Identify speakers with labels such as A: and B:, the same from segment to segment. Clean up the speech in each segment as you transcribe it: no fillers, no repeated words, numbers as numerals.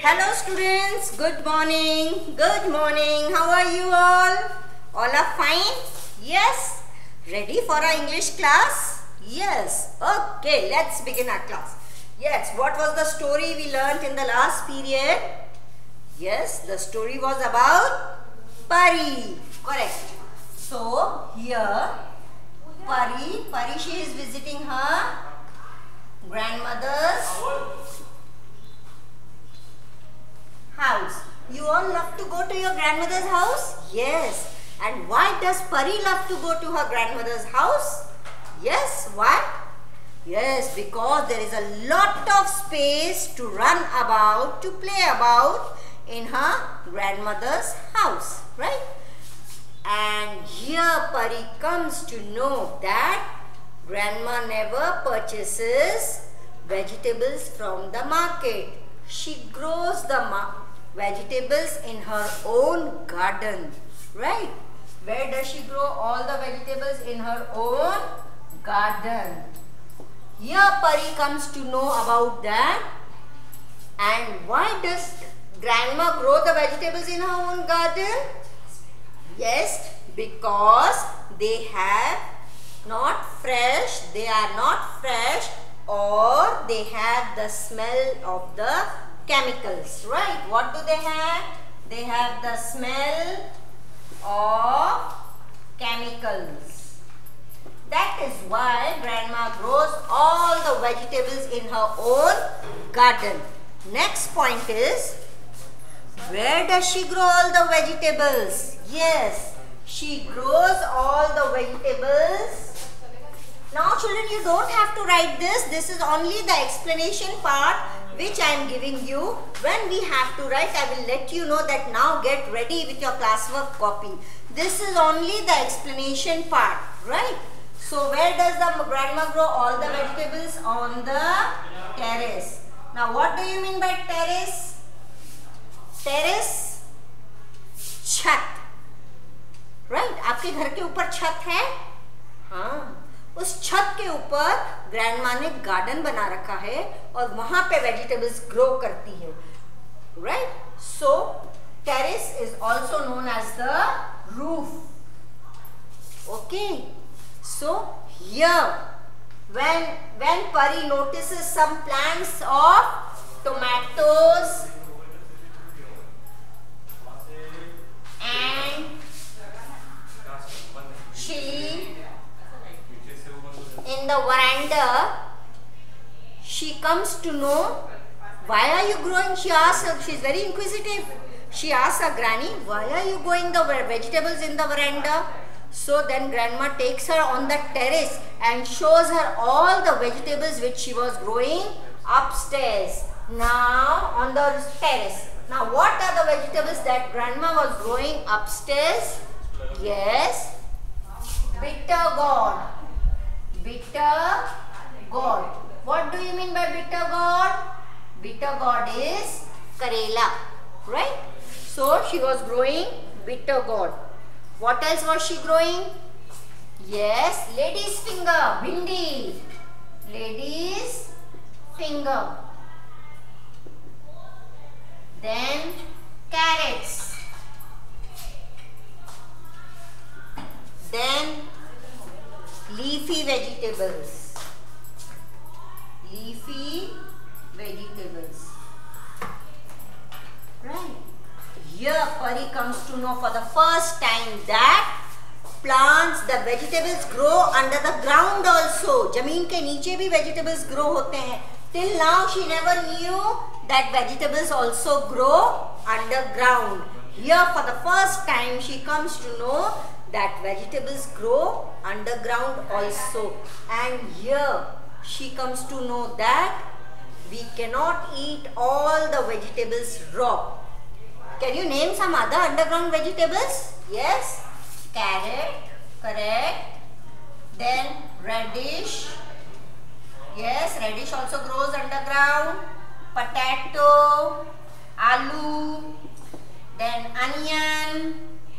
A: Hello students, good morning. Good morning. How are you all? All are fine? Yes? Ready for our English class? Yes. Okay, let's begin our class. Yes, what was the story we learnt in the last period? Yes, the story was about Pari. Correct. So, here Pari, she is visiting her grandmother's house. You all love to go to your grandmother's house? Yes. And why does Pari love to go to her grandmother's house? Yes. Why? Yes, because there is a lot of space to run about, to play about in her grandmother's house. Right? And here Pari comes to know that grandma never purchases vegetables from the market. She grows the vegetables in her own garden. Right? Where does she grow all the vegetables? In her own garden. Here Pari comes to know about that. And why does grandma grow the vegetables in her own garden? Yes, because they have not fresh, they are not fresh, or they have the smell of the chemicals. Right? What do they have? They have the smell of chemicals. That is why grandma grows all the vegetables in her own garden. Next point is, where does she grow all the vegetables? Yes, she grows all the vegetables. Now children, you don't have to write this. This is only the explanation part which I am giving you. When we have to write, I will let you know that now get ready with your classwork copy. This is only the explanation part, right? So where does the grandma grow all the vegetables? On the terrace. Now what do you mean by terrace? Terrace, छत. Right? आपके घर के ऊपर छत है? हाँ, उस छत के ऊपर ग्रैंडमा ने गार्डन बना रखा है और वहां पे वेजिटेबल्स ग्रो करती है. Right? So terrace is also known as the roof. Okay. So here when Pari notices some plants of tomatoes and chili in the veranda, she comes to know, why are you growing? She asks her, she is very inquisitive. She asks her granny, why are you growing the vegetables in the veranda? So then grandma takes her on the terrace and shows her all the vegetables which she was growing upstairs. Now on the terrace. Now what are the vegetables that grandma was growing upstairs? Yes, bitter gourd. Bitter gourd. What do you mean by bitter gourd? Bitter gourd is karela. Right? So she was growing bitter gourd. What else was she growing? Yes, lady's finger, bhindi. Lady's finger. Then carrots. Then leafy vegetables. Leafy vegetables. Right? Here Pari comes to know for the first time that plants, the vegetables grow under the ground also. जमीन के नीचे भी vegetables grow होते हैं. Till now she never knew that vegetables also grow underground. Here for the first time she comes to know that vegetables grow underground also. And here she comes to know that we cannot eat all the vegetables raw. Can you name some other underground vegetables? Yes. Carrot, correct. Then radish. Yes, radish also grows underground. Potato, aloo, then onion,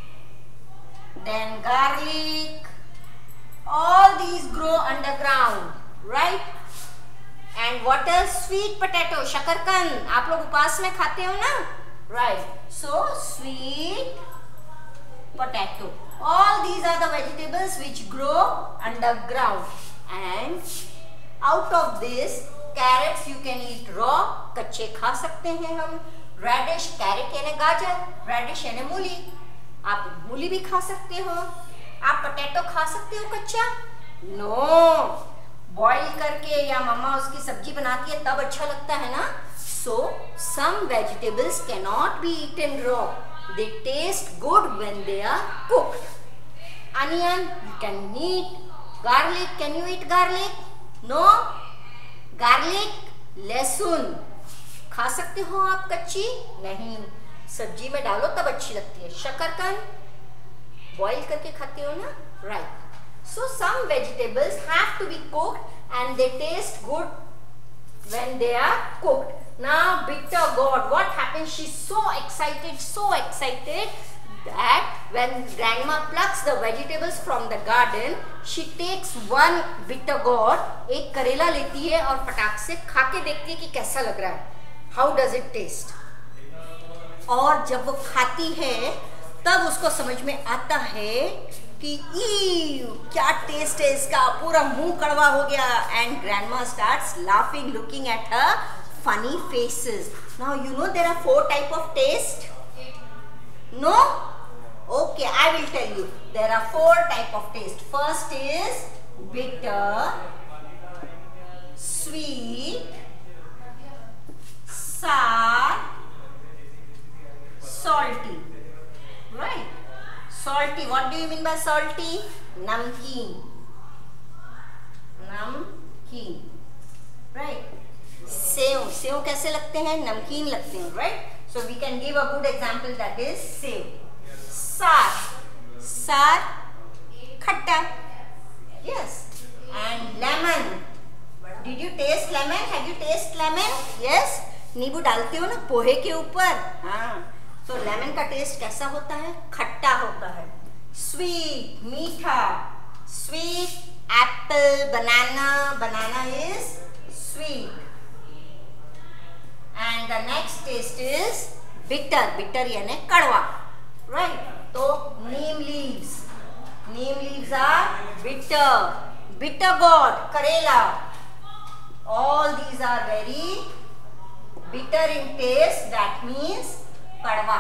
A: then garlic. All these grow underground, right? And And what else? Sweet potato, शकरकंद. आप लोग उपवास में खाते हो ना? Right. So sweet potato. All these are the vegetables which grow underground. And out of this, carrots you can eat raw. कच्चे खा सकते हैं हम. Radish, carrot यानी गाजर, radish यानी मूली. आप मूली भी खा सकते हो. आप potato खा सकते हो कच्चा? No. बॉईल करके या मम्मा उसकी सब्जी बनाती है तब अच्छा लगता है ना. So some vegetables cannot be eaten raw. They taste good when they are cooked. Onion you can eat. Garlic, can you eat garlic? No. Garlic, लहसुन खा सकते हो आप कच्ची? नहीं, सब्जी में डालो तब अच्छी लगती है. शकरकंद बॉईल करके खाते हो ना? Right. So some vegetables have to be cooked and they taste good when they are cooked. Now bitter gourd, what happens? She's so excited that when grandma plucks the vegetables from the garden, she takes one bitter gourd, एक करेला लेती है और फटाक से खा के देखती है कि कैसा लग रहा है. How does it taste? और जब वो खाती है तब उसको समझ में आता है कि क्या टेस्ट है इसका, पूरा मुंह कड़वा हो गया. And grandma starts laughing looking at her funny faces. Now you know there are 4 type of taste. No? Okay, I will tell you. There are 4 type of taste. First is bitter, sweet, sour, salty. Right? Salty, what do you mean by salty? Namkeen. Namkeen. Right? Sev कैसे लगते हैं? नमकीन लगते हैं. Right? So we can give a good example, that is sev. Sour खट्टा. Yes. And lemon. Did you taste lemon? Have you tasted lemon? Yes. नींबू डालते हो ना पोहे के ऊपर. हाँ. तो लेमन का टेस्ट कैसा होता है? खट्टा होता है. स्वीट, मीठा. Sweet apple, banana is sweet. And the next taste is bitter यानी कड़वा. राइट? तो neem leaves are bitter gourd, करेला. All these are very bitter in taste, that means kadwa.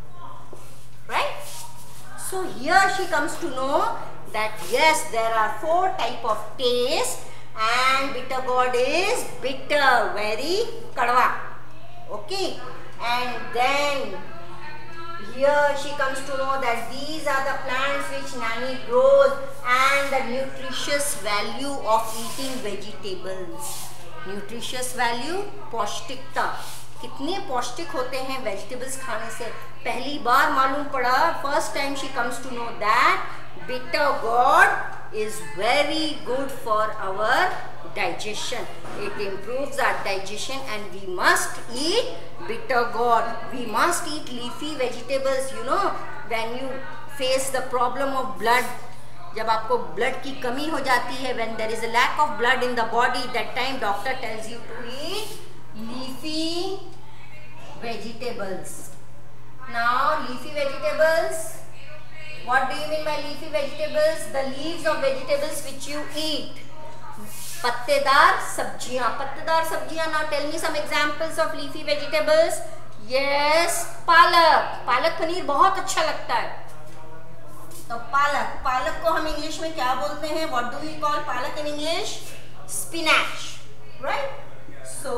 A: Right? So here she comes to know that yes, there are 4 type of taste and bitter gourd is bitter, very kadwa. Okay? And then here she comes to know that these are the plants which Nani grows and the nutritious value of eating vegetables. Nutritious value, पौष्टिकता. कितने पौष्टिक होते हैं vegetables खाने से पहली बार मालूम पड़ा. First time she comes to know that bitter gourd is very good for our digestion. It improves our digestion and we must eat bitter gourd. We must eat leafy vegetables. You know, when you face the problem of blood, जब आपको blood की कमी हो जाती है, when there is a lack of blood in the body, that time doctor tells you to eat leafy vegetables. Now leafy vegetables, what do you mean by leafy vegetables? The leaves of vegetables which you eat. पत्तेदार सब्जियां. Now tell me some examples of leafy vegetables. Yes, palak paneer बहुत अच्छा लगता है. तो पालक को हम इंग्लिश में क्या बोलते हैं? What do we call पालक in English? Spinach. Right? So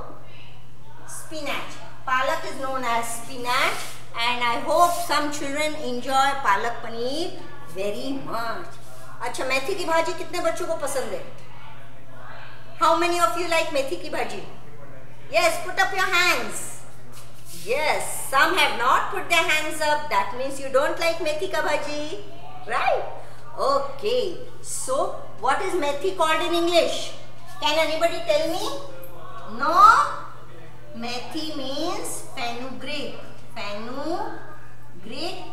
A: spinach. Palak is known as spinach, and I hope some children enjoy palak paneer very much. अच्छा, मेथी की भाजी कितने बच्चों को पसंद है? How many of you like मेथी की भाजी? Yes, put up your hands. Yes, some have not put their hands up. That means you don't like methi ka bhaji, right? Okay. So, what is methi called in English? Can anybody tell me? No? Methi means fenugreek. Fenugreek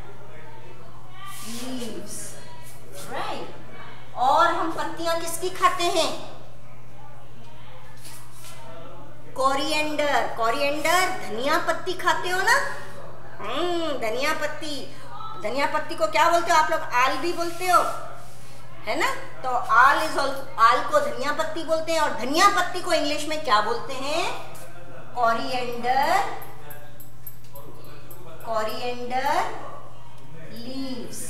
A: leaves, right? और हम पत्तियां किसकी खाते हैं? Coriander, coriander धनिया पत्ती खाते हो ना? धनिया पत्ती, धनिया पत्ती को क्या बोलते हो आप लोग? आल भी बोलते हो, है ना? तो आल को धनिया पत्ती बोलते हैं, और धनिया पत्ती को इंग्लिश में क्या बोलते हैं? Coriander, coriander leaves,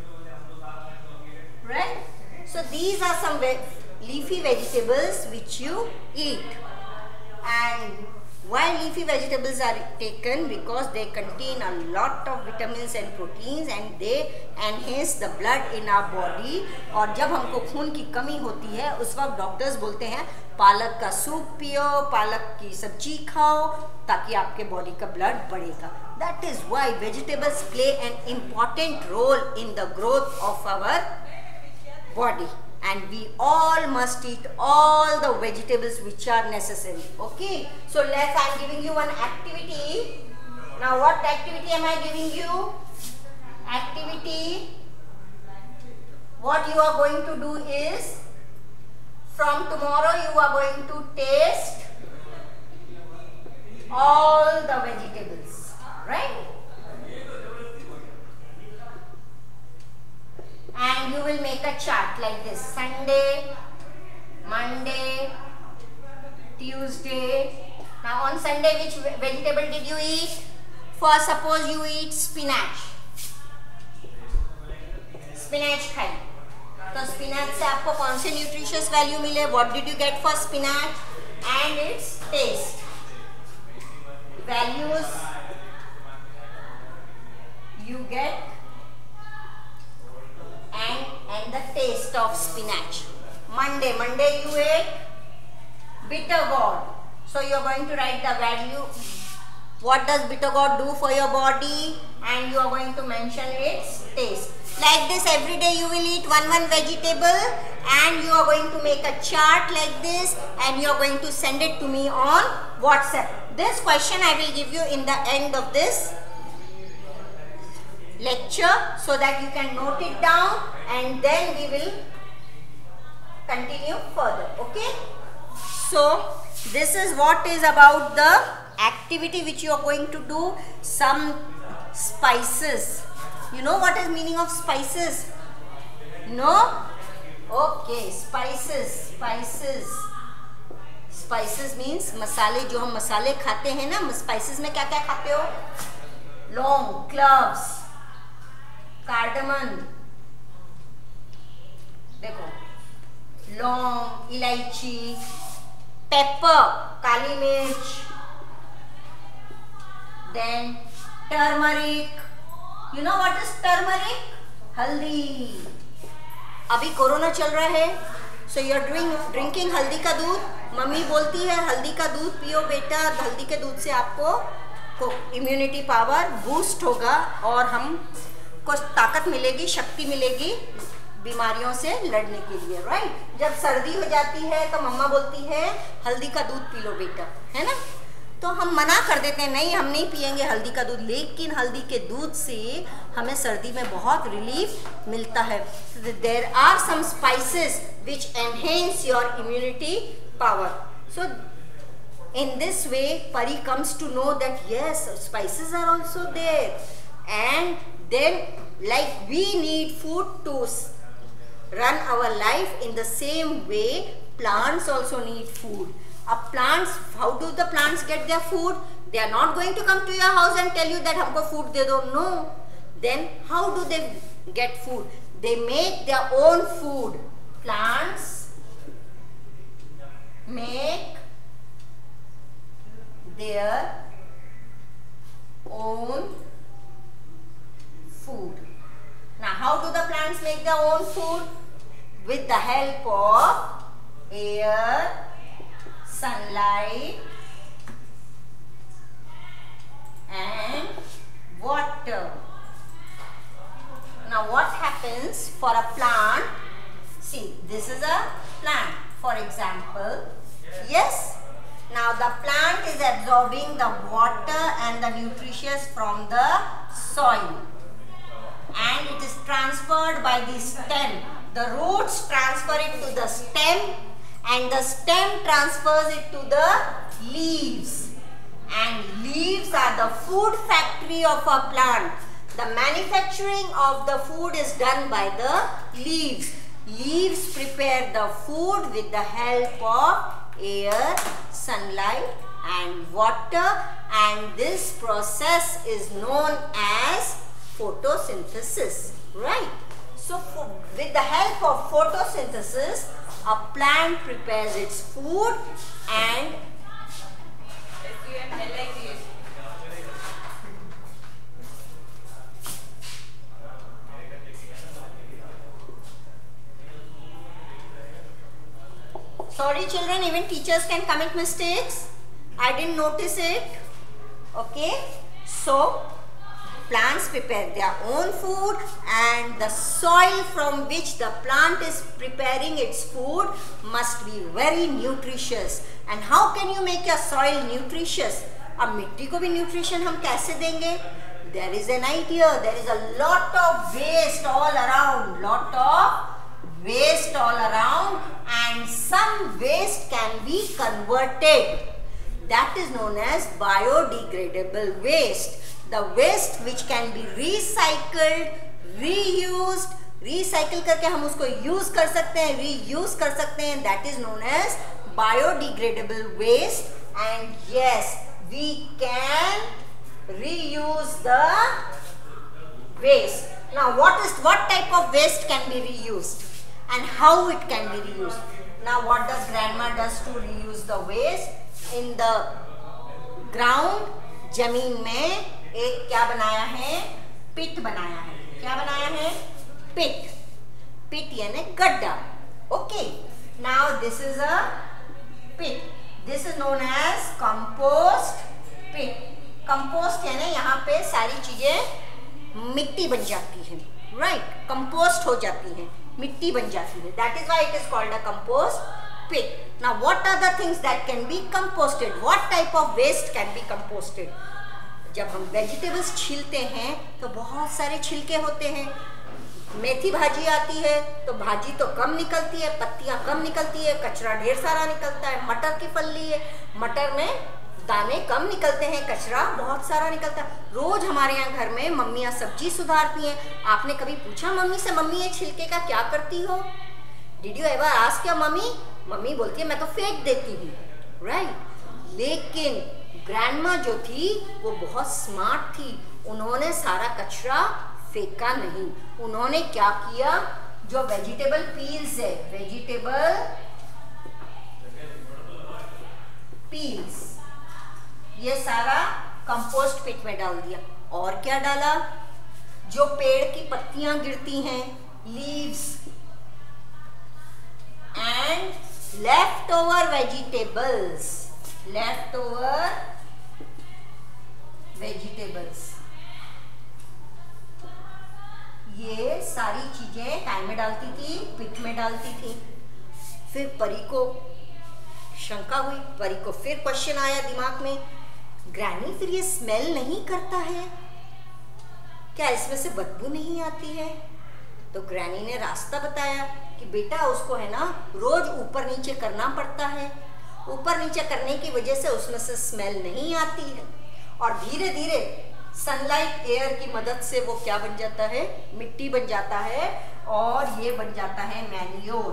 A: right? So these are some leafy vegetables which you eat. And why leafy vegetables are taken? Because they contain a lot of vitamins and proteins and they enhance the blood in our body. और जब हमको खून की कमी होती है उस वक्त डॉक्टर्स बोलते हैं पालक का सूप पियो, पालक की सब्जी खाओ, ताकि आपके बॉडी का ब्लड बढ़ेगा. That is why vegetables play an important role in the growth of our body. And we all must eat all the vegetables which are necessary. Okay, so I am giving you one activity. Now what activity am I giving you? Activity, what you are going to do is, from tomorrow you are going to taste all the vegetables, right? And you will make a chart like this: Sunday, Monday, Tuesday. Now on Sunday which vegetable did you eat? First suppose you eat spinach. Spinach खाई, तो spinach से आपको कौन से nutritious value मिले? What did you get for spinach? And its taste. Values you get and the taste of spinach. Monday you ate bitter gourd. So you are going to write the value. What does bitter gourd do for your body? And you are going to mention its taste. Like this, every day you will eat one vegetable, and you are going to make a chart like this, and you are going to send it to me on WhatsApp. This question I will give you in the end of this lecture, so that you can note it down, and then we will continue further. Okay, so this is what is about the activity which you are going to do. Some spices. You know what is meaning of spices? No? Okay, spices. Spices means मसाले. जो हम मसाले खाते हैं ना, spices में क्या क्या खाते हो? लौंग, cloves, cardamom, देखो, लौंग, इलायची, pepper, काली मिर्च, then turmeric. You know what is turmeric? हल्दी. अभी कोरोना चल रहा है, so you are drinking हल्दी का दूध. मम्मी बोलती है हल्दी का दूध पियो बेटा, हल्दी के दूध से आपको इम्यूनिटी पावर बूस्ट होगा और हमको ताकत मिलेगी, शक्ति मिलेगी बीमारियों से लड़ने के लिए, राइट? जब सर्दी हो जाती है तो मम्मा बोलती है हल्दी का दूध पी लो बेटा, है ना? तो हम मना कर देते हैं, नहीं हम नहीं पिएंगे हल्दी का दूध, लेकिन हल्दी के दूध से हमें सर्दी में बहुत रिलीफ मिलता है. There are some spices which enhance your immunity power. So in this way Pari comes to know that yes, spices are also there, and then like we need food to run our life, in the same way plants also need food. Plants, how do the plants get their food? They are not going to come to your house and tell you that हमको food दे दो. No. Then how do they get food? They make their own food. Plants make their own food. Now how do the plants make their own food? With the help of air, sunlight and water. Now what happens for a plant? See, this is a plant, for example. Yes, now the plant is absorbing the water and the nutritious from the soil, and it is transferred by the stem. The roots transfer it to the stem, and the stem transfers it to the leaves. And leaves are the food factory of a plant. The manufacturing of the food is done by the leaves. Leaves prepare the food with the help of air, sunlight and water, and this process is known as photosynthesis, right? So with the help of photosynthesis, a plant prepares its food and sorry children, even teachers can commit mistakes. I didn't notice it. Okay. So plants prepare their own food, and the soil from which the plant is preparing its food must be very nutritious. And how can you make your soil nutritious? अब मिट्टी को भी nutrition हम कैसे देंगे? There is an idea. There is a lot of waste all around. And some waste can be converted. That is known as biodegradable waste. The waste which can be recycled, reused, recycle करके हम उसको use कर सकते हैं, reuse कर सकते हैं. That is known as biodegradable waste. And yes, we can reuse the waste. Now what type of waste can be reused and how it can be reused? Now what does grandma does to reuse the waste? In the ground, जमीन में एक क्या बनाया है? पिट बनाया है. क्या बनाया है? पिट. पिट यानी गड्ढा. Okay. Now this is a pit. This is known as compost pit. Compost यानी यहाँ पे सारी चीजें मिट्टी बन जाती हैं. Right? Compost हो जाती हैं. मिट्टी बन जाती है. That is why it is called a compost pit. Now what are the things that can be composted? What type of waste can be composted? जब हम वेजिटेबल्स छीलते हैं तो बहुत सारे छिलके होते हैं. मेथी भाजी आती है तो भाजी तो कम निकलती है, पत्तियां कम निकलती है, कचरा ढेर सारा निकलता है. मटर की फली है, मटर में दाने कम निकलते हैं, कचरा बहुत सारा निकलता है. रोज हमारे यहाँ घर में मम्मियाँ सब्जी सुधारती हैं. आपने कभी पूछा मम्मी से, मम्मी ये छिलके का क्या करती हो? डिड यू एवर आस्क क्या मम्मी? मम्मी बोलती है मैं तो फेंक देती हूँ. राइट. लेकिन ग्रैंडमा जो थी वो बहुत स्मार्ट थी. उन्होंने सारा कचरा फेंका नहीं. उन्होंने क्या किया? जो वेजिटेबल पील्स है, वेजिटेबल पील्स, ये सारा कंपोस्ट पिट में डाल दिया. और क्या डाला? जो पेड़ की पत्तियां गिरती हैं, leaves, and leftover vegetables, ये सारी चीजें टाइम में डालती थी, पिट में डालती थी. फिर परी को शंका हुई, परी को फिर क्वेश्चन आया दिमाग में, ग्रैनी फिर ये स्मेल नहीं करता है क्या? इसमें से बदबू नहीं आती है? तो ग्रैनी ने रास्ता बताया कि बेटा उसको है ना रोज ऊपर नीचे करना पड़ता है. ऊपर नीचे करने की वजह से उसमें से स्मेल नहीं आती है, और धीरे धीरे सनलाइट एयर की मदद से वो क्या बन जाता है? मिट्टी बन जाता है, और ये बन जाता है manure.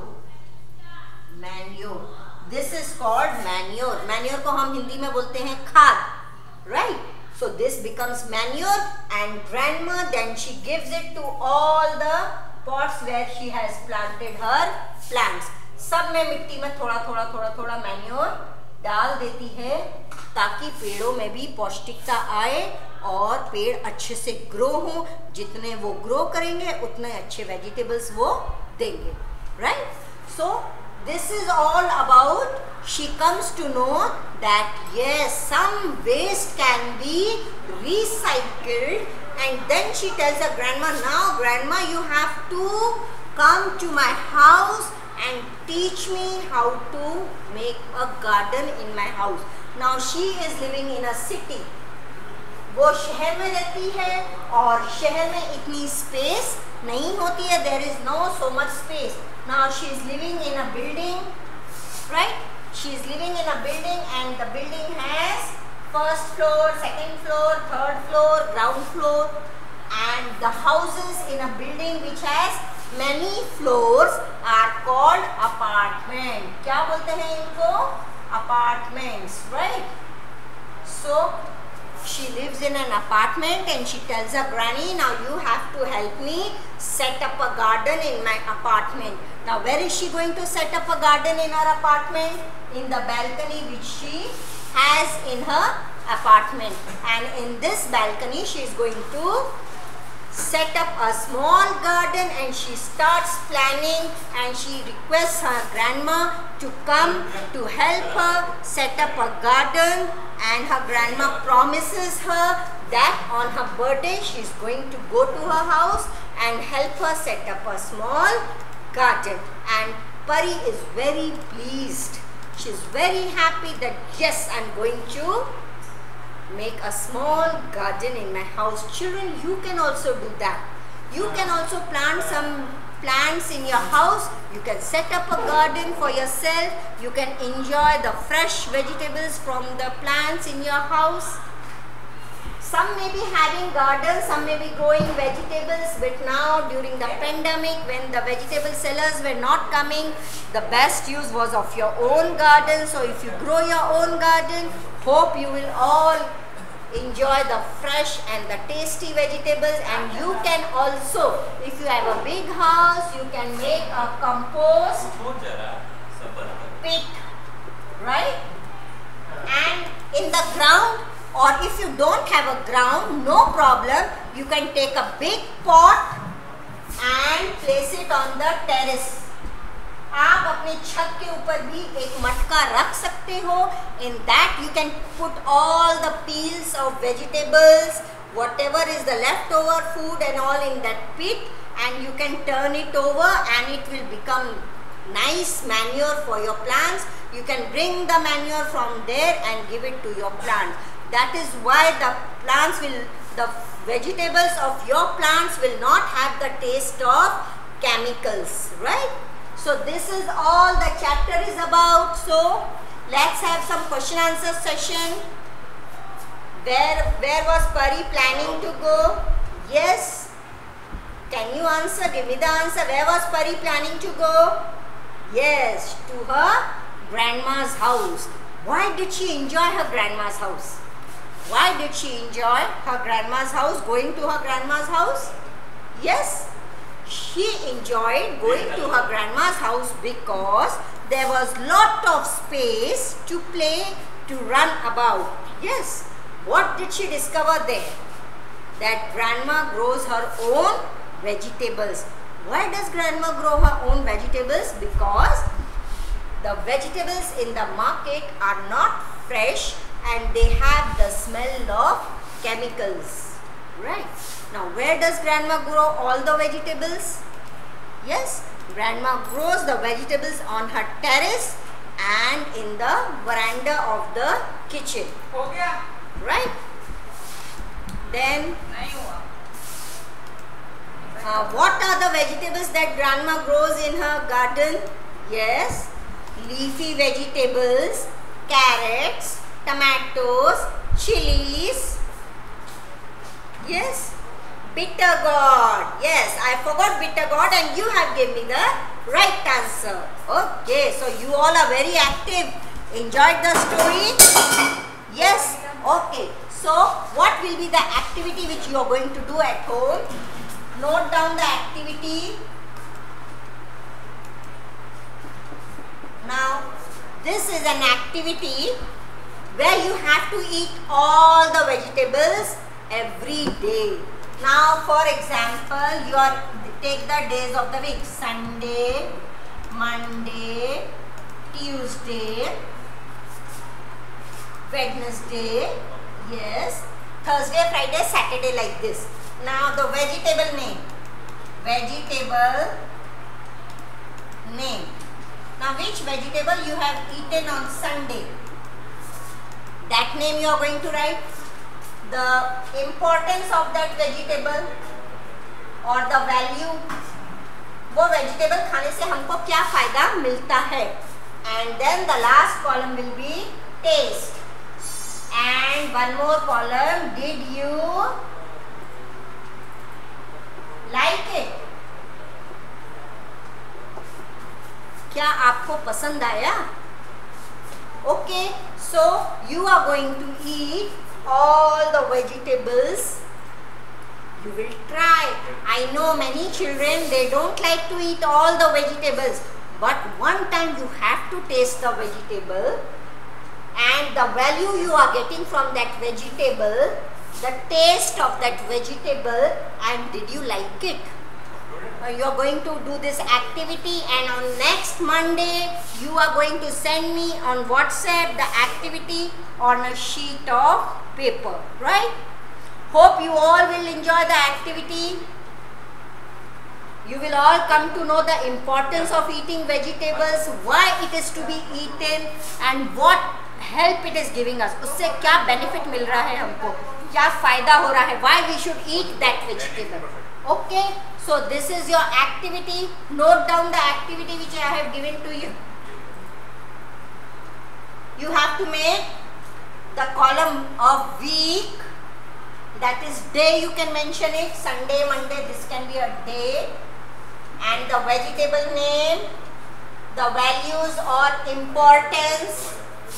A: This is called manure. Manure को हम हिंदी में बोलते हैं खाद. Right. So this becomes manure, and grandma then she gives it to all the pots where she has planted her plants. सब में मिट्टी में थोड़ा मैन्योर डाल देती है ताकि पेड़ों में भी पौष्टिकता आए और पेड़ अच्छे से ग्रो हो. जितने वो ग्रो करेंगे उतने अच्छे वेजिटेबल्स वो देंगे. Right. So this is all about, she comes to know that yes, some waste can be recycled, and then she tells her grandma, now grandma you have to come to my house and teach me how to make a garden in my house. Now she is living in a city. वो शहर में रहती है और शहर में इतनी space नहीं होती है. there is no so much space. Now she is living in a building, right? She is living in a building and the building has first floor, second floor, third floor, ground floor, and the houses in a building which has many floors are called apartment. क्या बोलते हैं इनको? Apartments, right? So she lives in an apartment and she tells her granny, now you have to help me set up a garden in my apartment. Now where is she going to set up a garden in her apartment? In the balcony which she has in her apartment, and in this balcony she is going to set up a small garden, and she starts planning and she requests her grandma to come to help her set up a garden, and her grandma promises her that on her birthday she is going to go to her house and help her set up a small garden. And Pari is very pleased. She is very happy that yes, I am going to make a small garden in my house. Children, you can also do that. You can also plant some plants in your house. You can set up a garden for yourself. You can enjoy the fresh vegetables from the plants in your house. Some may be having gardens, some may be growing vegetables, but now during the pandemic, when the vegetable sellers were not coming, the best use was of your own garden. So if you grow your own garden, hope you will all enjoy the fresh and the tasty vegetables. And you can also, if you have a big house, you can make a compost pit, right? And in the ground, or if you don't have a ground, no problem, you can take a big pot and place it on the terrace. आप अपने छत के ऊपर भी एक मटका रख सकते हो. In that you can put all the peels of vegetables, whatever is the leftover food and all in that pit, and you can turn it over and it will become nice manure for your plants. You can bring the manure from there and give it to your plant. That is why the vegetables of your plants will not have the taste of chemicals, right? So this is all the chapter is about. So let's have some question answer session. Where was Pari planning to go? Yes. Can you answer? Give me the answer. Where was Pari planning to go? Yes, to her grandma's house. Why did she enjoy her grandma's house? Why did she enjoy her grandma's house, going to her grandma's house? Yes, she enjoyed going to her grandma's house because there was lot of space to play, to run about. Yes, what did she discover there? That grandma grows her own vegetables. Why does grandma grow her own vegetables? Because the vegetables in the market are not fresh and they have the smell of chemicals, right? Now where does grandma grow all the vegetables? Yes, grandma grows the vegetables on her terrace and in the veranda of the kitchen, right? Then what are the vegetables that grandma grows in her garden? Yes, leafy vegetables, carrots, tomatoes, chilies. Yes, bitter gourd. Yes, I forgot bitter gourd and you have given me the right answer. Okay, so you all are very active. Enjoyed the story? Yes. Okay, so what will be the activity which you are going to do at home? Note down the activity. Now, this is an activity where you have to eat all the vegetables every day. Now, for example, take the days of the week: Sunday, Monday, Tuesday, Wednesday, yes, Thursday, Friday, Saturday, like this. Now, the vegetable name. Now, which vegetable you have eaten on Sunday? That name you are going to write. The importance of that vegetable or the value. वो vegetable खाने से हमको क्या फायदा मिलता है? And then the last column will be taste. And one more column, did you like it? क्या आपको पसंद आया? Okay, so you are going to eat all the vegetables. You will try. I know many children, they don't like to eat all the vegetables, but one time you have to taste the vegetable and the value you are getting from that vegetable, the taste of that vegetable, and did you like it? You are going to do this activity, and on next Monday you are going to send me on WhatsApp the activity on a sheet of paper, right? Hope you all will enjoy the activity. You will all come to know the importance of eating vegetables, why it is to be eaten, and what help it is giving us. उससे क्या benefit मिल रहा है हमको, क्या फायदा हो रहा है, why we should eat that vegetable. Okay, so this is your activity. Note down the activity which I have given to you. You have to make the column of week, that is day, you can mention it, Sunday, Monday, this can be a day, and the vegetable name, the values or importance,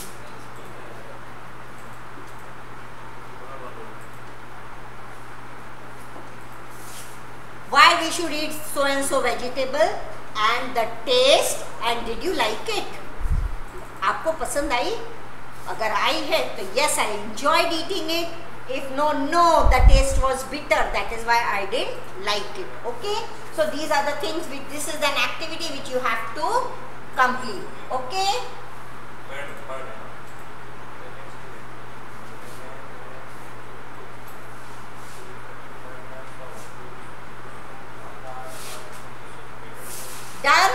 A: why we should eat so and so vegetable, and the taste, and did you like it? आपको पसंद आई? अगर आई है तो yes, I enjoyed eating it. If no, the taste was bitter, that is why I didn't like it. Okay, so these are the things which, this is an activity which you have to complete. Okay, done?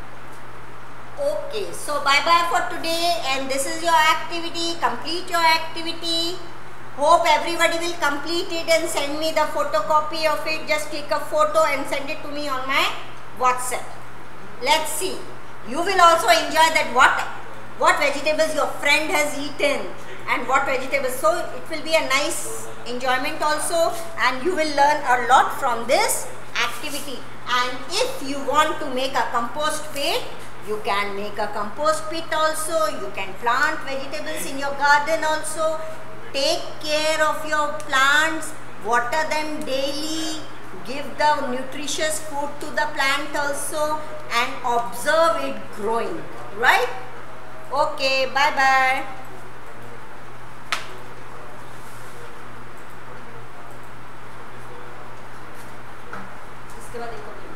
A: Okay, so bye bye for today, and this is your activity. Complete your activity. Hope everybody will complete it and send me the photocopy of it. Just take a photo and send it to me on my WhatsApp. Let's see. You will also enjoy that what vegetables your friend has eaten and what vegetables. So it will be a nice enjoyment also, and you will learn a lot from this activity. And if you want to make a compost pit, you can make a compost pit also. You can plant vegetables in your garden also. Take care of your plants, water them daily, give the nutritious food to the plant also, and observe it growing, right? Okay, bye bye. इसके बाद